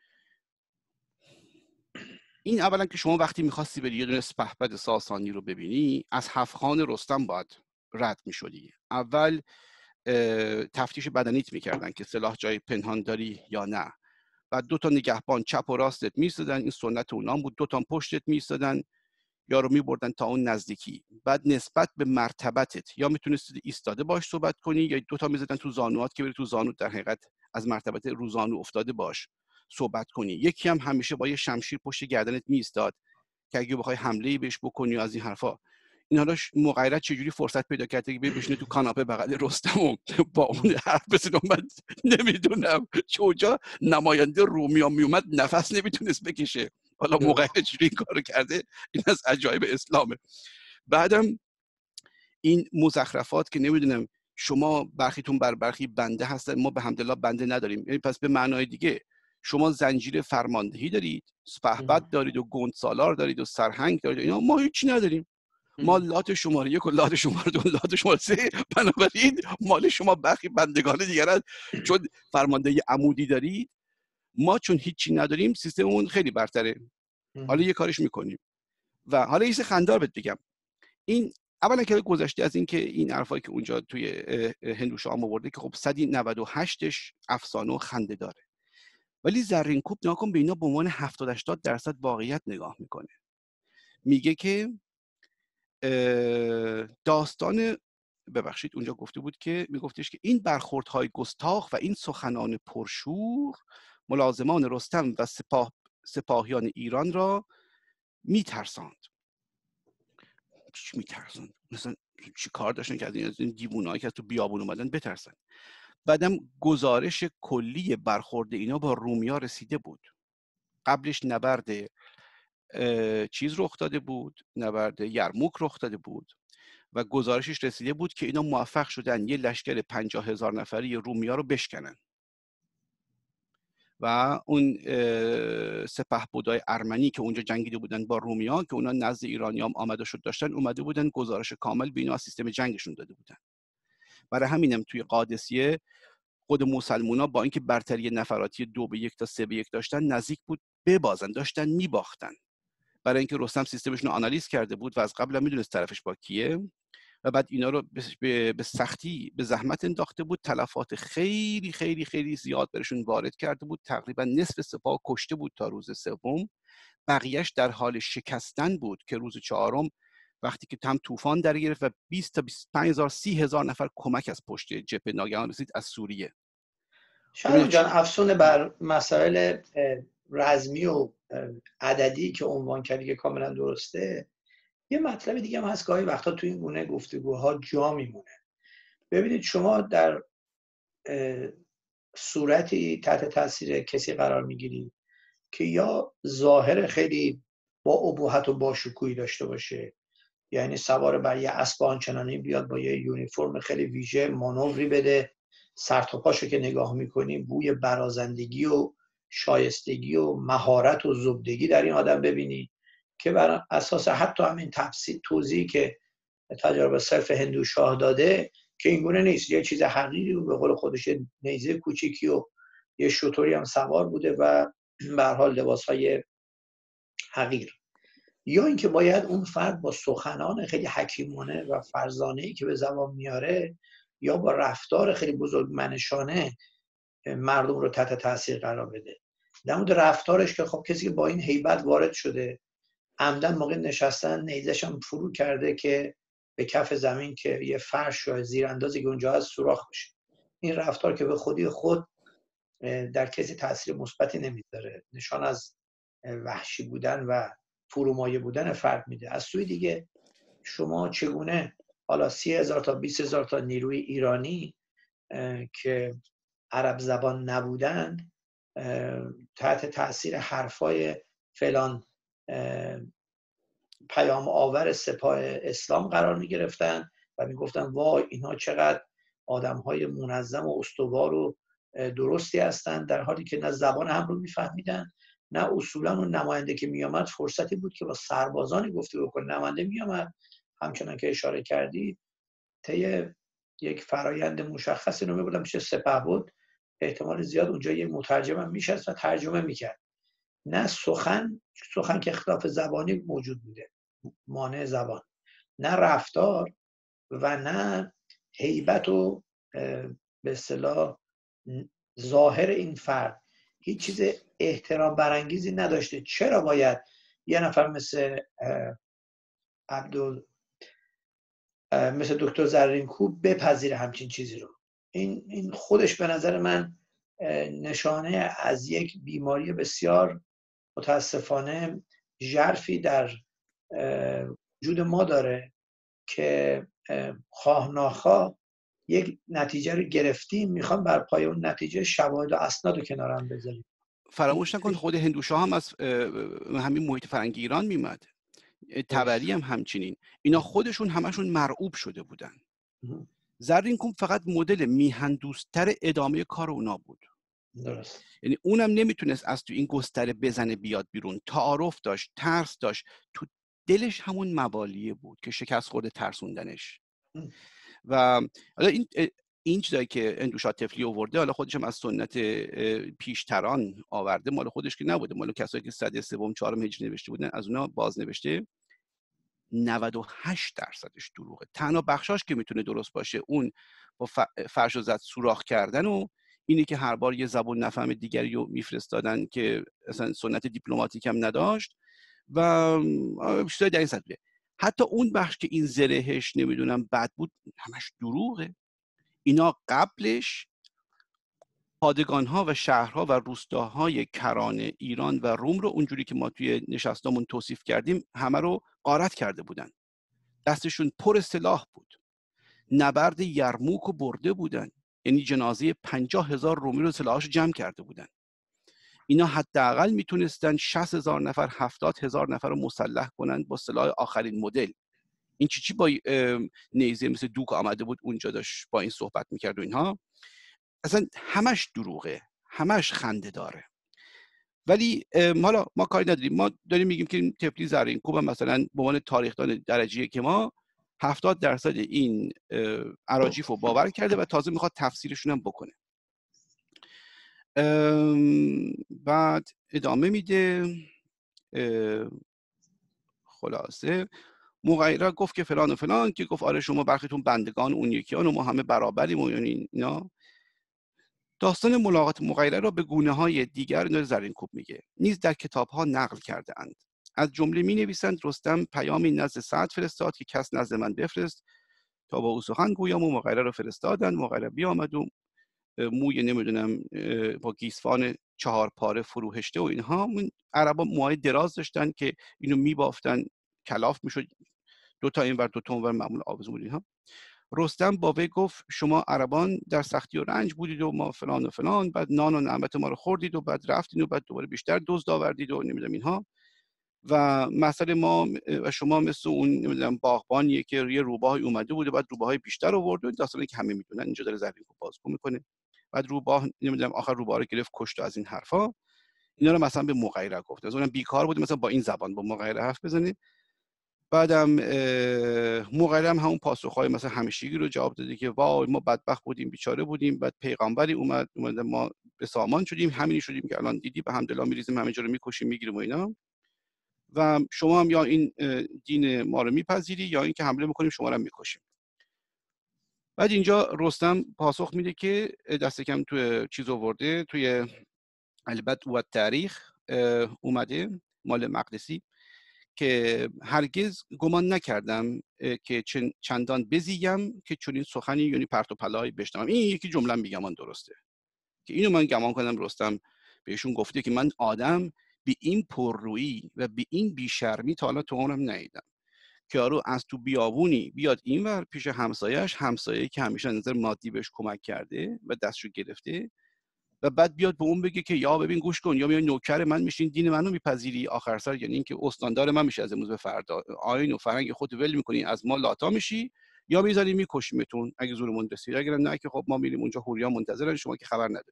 این اولا که شما وقتی میخواستی بری یه دونه سپهبد ساسانی رو ببینی، از هفخان رستم باید رد میشدی. اول تفتیش بدنیت میکردن که سلاح جای پنهان داری یا نه. بعد دو تا نگهبان چپ و راستت میستادن، این سنت اونام بود، دو تا پشتت میستادن یا رو میبردن تا اون نزدیکی. بعد نسبت به مرتبتت یا میتونستی ایستاده باش صحبت کنی یا دو تا میزدن تو زانوات که بری تو زانو در حقیقت از مرتبت رو زانو افتاده باش صحبت کنی. یکی هم همیشه با یه شمشیر پشت گردنت میایستاد که اگه بخوای حمله‌ای بهش بکنی و از این حرفا. این حالا مغیرت چجوری فرصت پیدا کرده که بشینه تو کاناپه بغل رستم و با اون حرف بزنه؟ من نمیدونم کجا نماینده رومیان میومد نفس نمیتونست بکشه. حالا مغیرت چجوری این کارو کرده؟ این از عجایب اسلامه. بعدم این مزخرفات که نمیدونم شما برخیتون بر برخی بنده هستن، ما به حمدالله بنده نداریم. یعنی پس به معنای دیگه شما زنجیره فرماندهی دارید، سپهبد دارید و گندسالار دارید و سرهنگ دارید، اینا ما هیچی نداریم. ما لات شماره یک و لات شماره دو لات شماره سه، بنابراین مال شما برخی بندگان دیگرن. چون فرماندهی عمودی دارید، ما چون هیچی نداریم سیستممون خیلی برتره. حالا یه کارش میکنیم. و حالا یه خندار بهت بگم. این اولا که گذشته از این که این حرفایی که اونجا توی هندوشاه آورده که خب صد و نود و هشتش افسانه و خنده داره، ولی زرینکوب ناکن به اینا به عنوان هفتاد هشتاد درصد واقعیت نگاه میکنه. میگه که داستان ببخشید اونجا گفته بود که میگفتش که این برخوردهای گستاخ و این سخنان پرشور ملازمان رستم و سپاه سپاهیان ایران را میترساند. چی میترساند؟ مثلا چی کار داشتن که از این دیوونهایی که از تو بیابون اومدن بترسن؟ بعدم گزارش کلی برخورد اینا با رومیا رسیده بود. قبلش نبرد چیز رخ داده بود، نبرد یرموک رخ داده بود و گزارشش رسیده بود که اینا موفق شدن یه لشکر پنجاه هزار نفری رومیا رو بشکنن و اون سپهبدای ارمنی که اونجا جنگیده بودن با رومیا که اونا نزد ایرانیام آمده شد داشتن اومده بودن گزارش کامل به اینا از سیستم جنگشون داده بودن. برای همینم توی قادسیه خود مسلمونا با اینکه برتری نفراتی دو به یک تا سه به یک داشتن نزدیک بود ببازن، داشتن میباختن، برای اینکه رستم سیستمشون رو آنالیز کرده بود و از قبل هم میدونست طرفش با کیه و بعد اینا رو به سختی به زحمت انداخته بود، تلفات خیلی خیلی خیلی زیاد برشون وارد کرده بود، تقریبا نصف سپاه کشته بود تا روز سوم، بقیهش در حال شکستن بود که روز چهارم وقتی که هم طوفان در گرفت و بیست تا بیست و پنج هزار سی هزار نفر کمک از پشت جبهه ناگهان رسید از سوریه. شاید جان افسون بر مسائل رزمی و عددی که عنوان کردی که کاملا درسته، یه مطلب دیگه هم هست گاهی وقتا تو این گونه گفتگوها جا میمونه. ببینید شما در صورتی تحت تاثیر کسی قرار میگیری که یا ظاهر خیلی با ابهت و باشکوهی داشته باشه، یعنی سوار بر یه اسب آنچنانی بیاد با یه یونیفرم خیلی ویژه مانوری بده، سر تا پاشو که نگاه میکنی بوی برازندگی و شایستگی و مهارت و زبدگی در این آدم ببینی که بر اساس حتی همین تفسیر توضیحی که تجربه صرف هندو شاه داده که اینگونه نیست، یه چیز حقیقی و به قول خودش نیزه کوچیکی و یه شطوری هم سوار بوده و به هر حال لباسهای حقیر. یا اینکه باید اون فرد با سخنان خیلی حکیمانه و فرزانه‌ای که به زبان میاره یا با رفتار خیلی بزرگمنشانه مردم رو تحت تاثیر قرار بده. در مورد رفتارش که خب کسی که با این هیبت وارد شده عمدن موقع نشستن نیزش هم فرو کرده که به کف زمین که یه فرش یا زیراندازی که اونجا هست سوراخ بشه، این رفتار که به خودی خود در کسی تاثیر مثبتی نمیذاره، نشان از وحشی بودن و فرومایه بودن فرد میده. از سوی دیگه شما چگونه حالا سی هزار تا بیست هزار تا نیروی ایرانی که عرب زبان نبودند تحت تاثیر حرفای فلان پیام آور سپاه اسلام قرار می گرفتن و می گفتن وای اینها چقدر آدم های منظم و استوار و درستی هستند، در حالی که نه زبان هم رو می فهمیدن نه اصولا اون نماینده که می آمد فرصتی بود که با سربازانی گفته بکنه. نماینده می آمد همچنان که اشاره کردی طی یک فرایند مشخصی رو می بردن پیش سپهبد، احتمال زیاد اونجا یک مترجم هم میشست و ترجمه میکرد. نه سخن سخن که اختلاف زبانی موجود بوده، مانع زبان، نه رفتار و نه هیبت و به اصطلاح ظاهر این فرد هیچ چیز احترام برانگیزی نداشته. چرا باید یه نفر مثل عبدال مثل دکتر زرینکوب بپذیره همچین چیزی رو؟ این این خودش به نظر من نشانه از یک بیماری بسیار متاسفانه ژرفی در وجود ما داره که خواه ناخواه یک نتیجه رو گرفتیم، میخوام بر پای اون نتیجه شواهد و اسناد رو کنارم بذاریم. فراموش نکن خود هندوشاه هم از همین محیط فرنگی ایران میمد، تبری هم همچنین، اینا خودشون همشون مرعوب شده بودن. زرینکوب فقط مدل میهن دوستتر ادامه کار اونا بود. درست. یعنی اونم نمیتونست از تو این گستره بزنه بیاد بیرون، تعارف داشت، ترس داشت، تو دلش همون موالیه بود که شکست خورده ترسوندنش. و حالا این این چیزایی که اندوشاه طفلی آورده، حالا خودش هم از سنت پیشتران آورده، مال خودش که نبوده، مال کسایی که سده سوم چهارم هجری نوشته بودن از اونا باز نوشته. نود و هشت درصدش دروغه. تنها بخشاش که میتونه درست باشه اون با فرش و زد سوراخ کردن و اینی که هر بار یه زبون نفهم دیگری رو میفرستادن که اصلا سنت دیپلماتیک هم نداشت و چیزای در این سطحه. حتی اون بخش که این زرهش نمیدونم بد بود همش دروغه. اینا قبلش پادگان‌ها و شهرها و روستاهای کران ایران و روم رو اونجوری که ما توی نشستامون توصیف کردیم همه رو غارت کرده بودن. دستشون پر سلاح بود. نبرد یرموک رو برده بودن، یعنی جنازه پنجاه هزار رومی رو سلاحاشو جمع کرده بودن. اینا حداقل میتونستن شصت هزار نفر هفتاد هزار نفر رو مسلح کنند با سلاح آخرین مدل. این چی چی با نیزه مثل دوک آمده بود اونجا داشت با این صحبت میکرد و اینها. اصلا همش دروغه، همش خنده داره. ولی حالا ما کاری نداریم، ما داریم میگیم که طفلی زرینکوب مثلا به عنوان تاریخدان درجه‌ای که ما هفتاد درصد این اراجیف رو باور کرده و تازه میخواد تفسیرشون هم بکنه. بعد ادامه میده. خلاصه مغیره گفت که فلان و فلان، که گفت آره شما برخیتون بندگان اون یکیان و ما همه برابریم و یعنی اینا. داستان ملاقات مغیره را به گونه های دیگر زرین کوب میگه نیز در کتاب ها نقل کرده اند. از جمله می نویسند رستم پیامی نزد سعد فرستاد که کس نزد من بفرست تا با او سخن گویم، و مغیره را فرستادند. مغیره بیامد و موی نمیدونم با گیسفان چهار پاره فروهشته و اینها. عربا موهای دراز داشتن که اینو میبافتن، کلاف میشد، دو تا این ور دو تا اون ور، معمول آویزون بود اینها. رستم با وی گفت شما عربان در سختی و رنج بودید و ما فلان و فلان، بعد نان و نعمت ما رو خوردید و بعد رفتید و بعد دوباره بیشتر دزد آوردید و نمیدونم اینها. و مثلا ما و شما مثل اون نمیدونم باغبانیه که یه روباهی اومده بود و بعد روباهای بیشتر آورد و داستانی که همه میدونن. اینجا داره زرین کوب بازگو میکنه. بعد روباه نمیدونم آخر روباه رو گرفت کشت از این حرفا. اینا رو مثلا به مغیره گفت. از اونم بیکار بود مثلا با این زبان با مغیره حرف بزنه. بعدم مغیره هم همون پاسخهای مثلا همیشگی رو جواب داده که وای ما بدبخت بودیم، بیچاره بودیم، بعد پیغمبری اومد اومد ما به سامان شدیم، همینی شدیم که الان دیدی به حمدالله میریزیم همه جا رو میکشیم میگیریم و اینا. و شما هم یا این دین ما رو میپذیری یا اینکه حمله میکنیم شما رو هم میکشیم. بعد اینجا رستم پاسخ میده که دست کم توی چیز آورده، توی البته و تاریخ اومده مال مقدسی، که هرگز گمان نکردم که چندان بزیگم که چنین سخنی یعنی پرت و پلای بشنوم. این یکی جمله میگم آن درسته که اینو من گمان کنم رستم بهشون گفته که من آدم به این پررویی و به این بیشرمی تا حالا تو عمرم ندیدم که یارو از تو بیابونی بیاد اینور پیش همسایه‌اش، همسایه‌ای که همیشه نظر مادی بهش کمک کرده و دستشو گرفته، و بعد بیاد به اون بگه که یا ببین گوش کن، یا میای نوکر من میشین دین منو میپذیری، آخر سر یعنی اینکه استاندار من میشه از امروز به فردا، آیین و فرهنگ خودت ول میکنی از ما لاتا میشی یا میذاری میکشیمتون اگه زورمون رسید، اگر نه که خب ما میریم اونجا حوریا منتظرن شما که خبر نداری.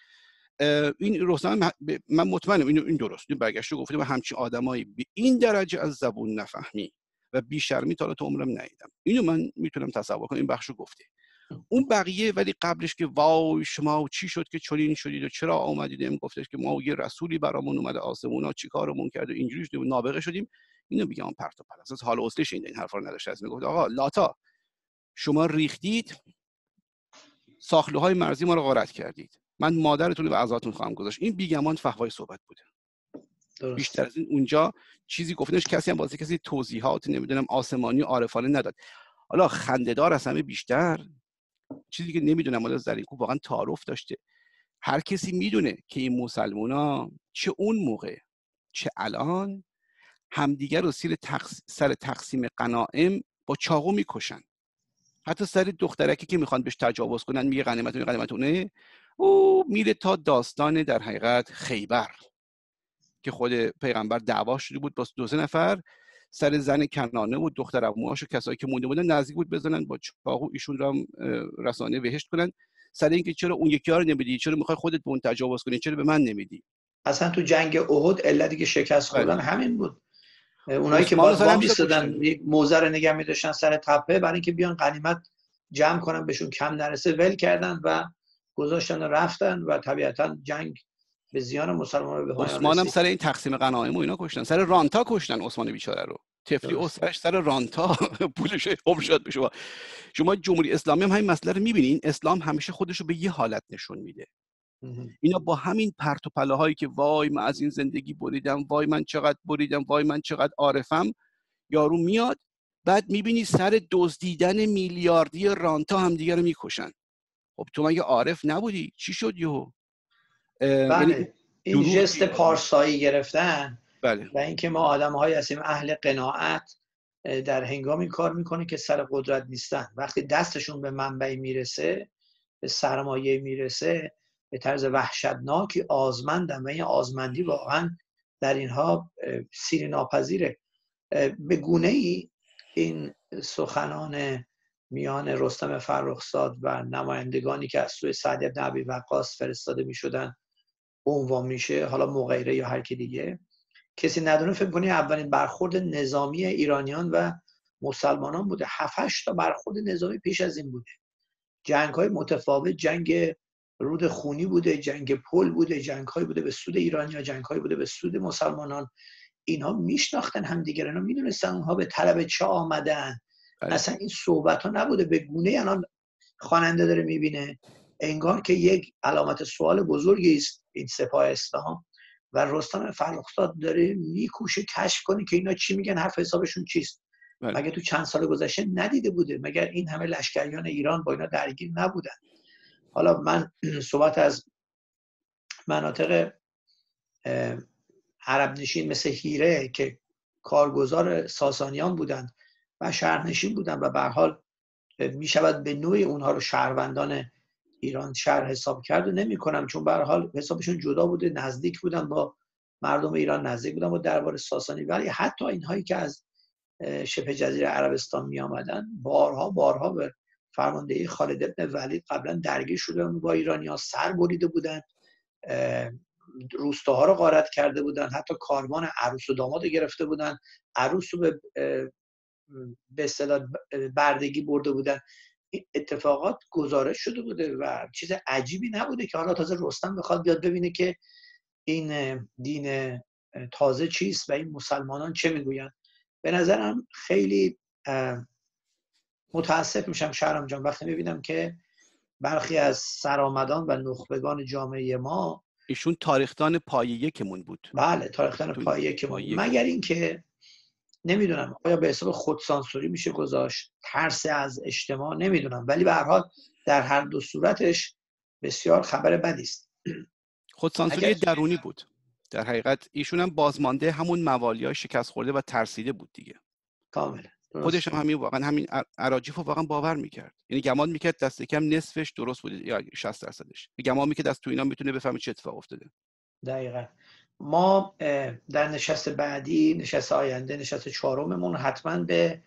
این رستم من مطمئنم اینو این درست برگشته گفته من همچین آدمایی به این درجه از زبون نفهمی و بیشرمی تا تو عمرم ندیدم. اینو من میتونم تصور کنم، این بخشو گفته. اون بقیه ولی قبلش که وای شما چی شد که چنین شدید و چرا آمدید، ام گفتش که ما یه رسولی برامون اومده آسمونا چیکارمون کرد و اینجوری شد نابغه شدیم. اینو میگم پرت و پلا، از حال اصلش این حرفا رو نداشت. از میگفت آقا لاتا شما ریختید ساخلوهای مرزی ما رو غارت کردید، من مادرتون رو به عزاتون خواهم گذاشت. این بیگمان فحوای صحبت بوده. درست. بیشتر از این اونجا چیزی گفتنش کسی هم واسه کسی توضیحات نمیدونم آسمانی عارفانه نداد. حالا خنده‌دار از همه بیشتر چیزی که نمیدونم حالا زرین کوب واقعا تعارف داشته. هر کسی میدونه که این مسلمونا چه اون موقع چه الان همدیگر رو سر تقس... سر تقسیم غنایم با چاقو میکشن. حتی سر دخترکی که میخوان بهش تجاوز کنن میگه غنیمتونه غنیمتونه، او میره تا داستان در حقیقت خیبر که خود پیغمبر دعوا شده بود با دو سه نفر سر زن کنانه و دختر عموهاش و کسایی که مونده بودن، نزدیک بود بزنن با چاقو ایشون را رسانه بهشت کنن سر اینکه چرا اون یکی ها رو نمیدی، چرا میخوای خودت به اون تجاوز کنی، چرا به من نمیدی. اصلا تو جنگ احد علتی که شکست خوردن همین بود. اونایی که باز با میستادن موزه رو نگه می‌داشتن سر تپه برای اینکه بیان غنیمت جمع کنن بهشون کم نرسه، ول کردن و گذاشتن و رفتن و طبیعتا جنگ به زیان مسلمان‌ها به پایان رسید. عثمان هم سر این تقسیم غنایم و اینا کشتن، سر رانتا کشتن عثمان بیچاره رو. تفلی اسرش سر رانتا پولش حب شد به شما. شما جمهوری اسلامی هم همین مسئله رو می‌بینین. اسلام همیشه خودش رو به یه حالت نشون میده. اینا با همین پرت و پلاهایی که وای من از این زندگی بریدم، وای من چقدر بریدم، وای من چقدر عارفم، یارو میاد بعد میبینی سر دزدیدن میلیاردی رانتا هم دیگه رو میکشن. خب تو مگه عارف نبودی؟ چی شد یهو؟ بله این جست پارسایی گرفتن. بله. و اینکه ما آدم‌هایی هستیم اهل قناعت در هنگامی کار میکنه که سر قدرت نیستن، وقتی دستشون به منبعی میرسه، به سرمایه میرسه، به طرز وحشتناکی آزمندن و این آزمندی واقعا در اینها سیر ناپذیره. به گونه ای این سخنان میان رستم فرخزاد و نمایندگانی که از سوی سعد بن ابی وقاص فرستاده میشدن عنوان میشه، حالا مغیره یا هر کی دیگه، کسی ندونه فکر کنی اولین برخورد نظامی ایرانیان و مسلمانان بوده. هفت هشت تا برخورد نظامی پیش از این بوده. جنگ های متفاوت، جنگ رود خونی بوده، جنگ پل بوده، جنگ‌های بوده به سود ایرانی‌ها، جنگ‌های بوده به سود مسلمانان. اینها میشناختن همدیگر، اینا میدونستن اونها به طلب چه آمدن. بله. اصلا این صحبت ها نبوده. به گونه الان خواننده داره میبینه انگار که یک علامت سوال بزرگی است این سپاه اسلام و رستم فرخزاد داره میکوشه کشف کنه که اینا چی میگن، حرف حسابشون چیست. بله. مگه تو چند سال گذشته ندیده بوده؟ مگر این همه لشکریان ایران با اینا درگیر نبودن؟ حالا من صحبت از مناطق عرب نشین مثل هیره که کارگزار ساسانیان بودند و شهرنشین بودند و به هر حال می شود به نوعی اونها رو شهروندان ایران شهر حساب کرد و نمی کنم، چون به هر حال حسابشون جدا بوده، نزدیک بودن با مردم ایران، نزدیک بودن با دربار ساسانی. ولی حتی اینهایی که از شبه جزیره عربستان می آمدن بارها بارها به فرماندهی خالد بن ولید قبلا درگیر شده با ایرانی‌ها، سر بریده بودند، روستاها رو غارت کرده بودن، حتی کاروان عروس و داماد گرفته بودن، عروس رو به به اصطلاح بردگی برده بودن. این اتفاقات گزارش شده بوده و چیز عجیبی نبوده که حالا تازه رستم بخواد بیاد ببینه که این دین تازه چیست و این مسلمانان چه میگوین. به نظرم خیلی متاسف میشم شهرام جان وقتی میبینم که برخی از سرآمدان و نخبگان جامعه ما، ایشون تاریخدان پایه یکمون بود. بله تاریخدان پایه یکمون، مگر اینکه نمیدونم آیا به حساب خودسانسوری میشه گذاشت، ترس از اجتماع، نمیدونم، ولی به هر حال در هر دو صورتش بسیار خبر بدی است. خودسانسوری درونی بود در حقیقت. ایشون هم بازمانده همون موالیای شکست خورده و ترسیده بود دیگه. کاملا خودش هم همین واقعا همین اراجیف رو واقعا باور میکرد، یعنی گمان میکرد دست کم نصفش درست بود یا شصت درصدش، گمان میکرد از تو اینا میتونه بفهمه چه اتفاق افتاده. دقیقاً. ما در نشست بعدی، نشست آینده، نشست چهارممون حتما به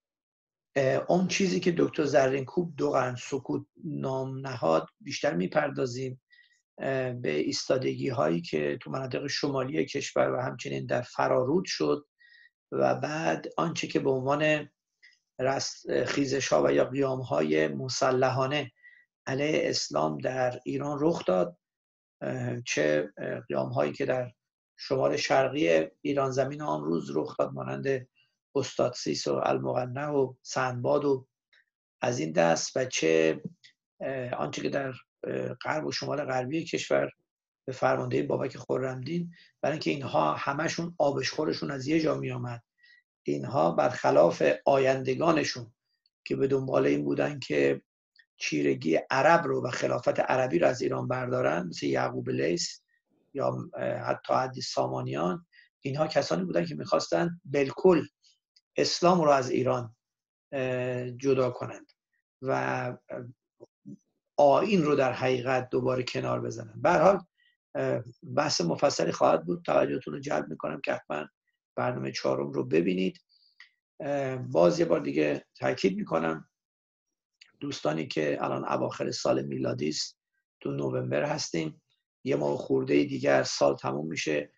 اون چیزی که دکتر زرینکوب دو قرن سکوت نام نهاد بیشتر میپردازیم، به ایستادگی هایی که تو مناطق شمالی کشور و همچنین در فرارود شد و بعد آنچه که به عنوان خیزش ها و یا قیام های مسلحانه علیه اسلام در ایران رخ داد، چه قیام هایی که در شمال شرقی ایران زمین امروز رخ داد مانند استاد سیس و المقنع و سندباد و از این دست، و چه آنچه که در غرب و شمال غربی کشور به فرماندهی بابک خرمدین، برای اینکه اینها همشون آبشخورشون از یه جا می آمد. اینها برخلاف آیندگانشون که به دنبال این بودن که چیرگی عرب رو و خلافت عربی رو از ایران بردارن، مثل یعقوب لیث یا حتی حدی سامانیان، اینها کسانی بودن که میخواستن بالکل اسلام رو از ایران جدا کنند و آیین رو در حقیقت دوباره کنار بزنن. به هر حال بحث مفصلی خواهد بود، توجهتون رو جلب میکنم که حتما برنامه چهارم رو ببینید. باز یه بار دیگه تاکید میکنم دوستانی که الان اواخر سال میلادی است، تو نوامبر هستیم، یه ماه خورده دیگر سال تموم میشه.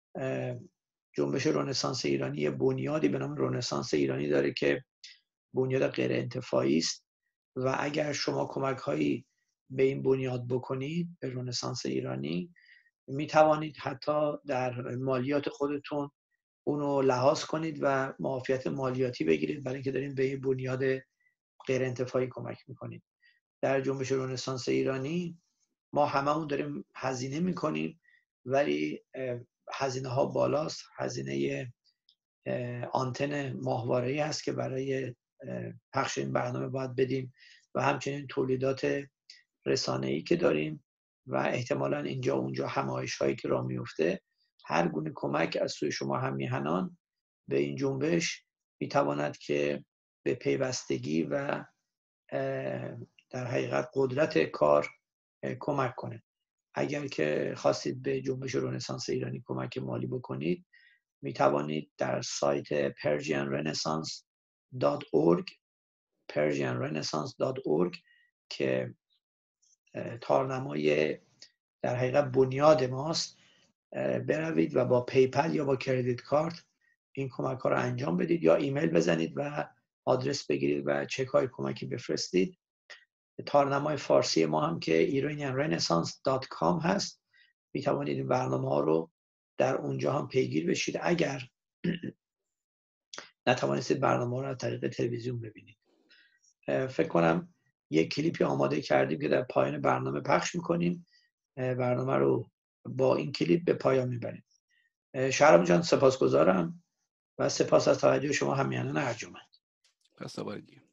جنبش رنسانس ایرانی یه بنیادی به نام رنسانس ایرانی داره که بنیاد غیر انتفاعی است و اگر شما کمک هایی به این بنیاد بکنید، به رنسانس ایرانی، می توانید حتی در مالیات خودتون اونو لحاظ کنید و معافیت مالیاتی بگیرید، برای اینکه داریم به این بنیاد غیر انتفاعی کمک میکنید. در جنبش رنسانس ایرانی ما هممون داریم هزینه میکنیم، ولی هزینه ها بالاست. هزینه آنتن ماهواره‌ای هست که برای پخش این برنامه باید بدیم و همچنین تولیدات رسانه‌ای که داریم و احتمالاً اینجا اونجا همایش هایی که راه میفته. هر گونه کمک از سوی شما هم میهنان به این جنبش میتواند که به پیوستگی و در حقیقت قدرت کار کمک کنه. اگر که خواستید به جنبش رنسانس ایرانی کمک مالی بکنید، می توانید در سایت پرژین رنسانس دات اورگ پرژین رنسانس دات اورگ که تارنمای در حقیقت بنیاد ماست بروید و با پیپل یا با کردیت کارت این کمک ها رو انجام بدید، یا ایمیل بزنید و آدرس بگیرید و چک های کمکی بفرستید. تارنمای فارسی ما هم که ایرانیان رنسانس دات کام هست، می توانید این برنامه ها رو در اونجا هم پیگیر بشید. اگر نتوانستید برنامه ها رو از طریق تلویزیون ببینید، فکر کنم یک کلیپی آماده کردیم که در پایان برنامه پخش میکنیم. برنامه رو با این کلیپ به پایان میبریم. شهرام جان سپاسگزارم و سپاس از توجه شما همیهنان ارجمند. پس